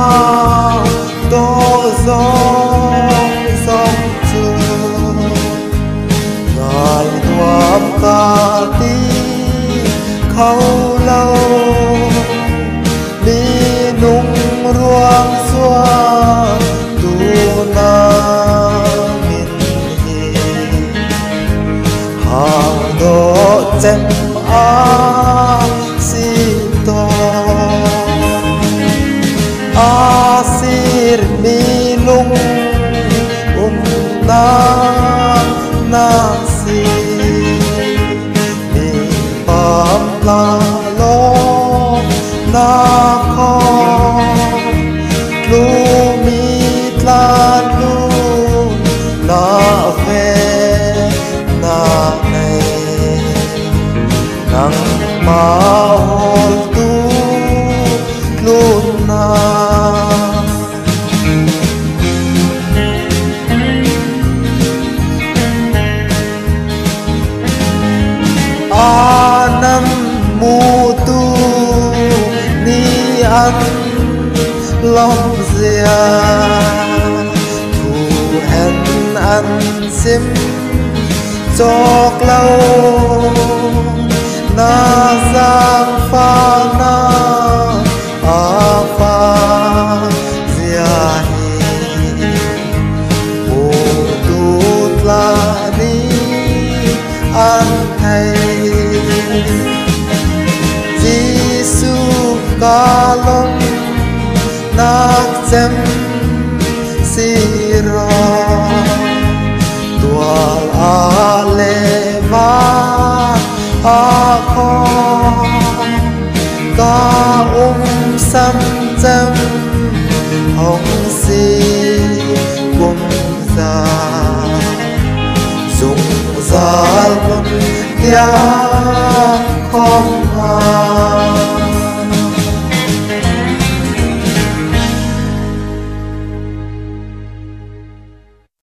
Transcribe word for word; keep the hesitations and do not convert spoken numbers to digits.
to giông dòng trường ngài đoám ca tí khâu lâu đi nung ruang xóa tu na min hi hàng độ chém a si to asir mi lung um na nasi mi pam la lo na kho lu mi tlan lu na ve na nei nang ma hol tu lu na anam mutu ni an lòng zia thu hen an sim chok lâu na giang pha na a pha zia hi o tu la ni an thay Giêsu ca long nak chem si ro tual a le va a kho ca um sam chem hong si kum za dung zal mun tia khom ha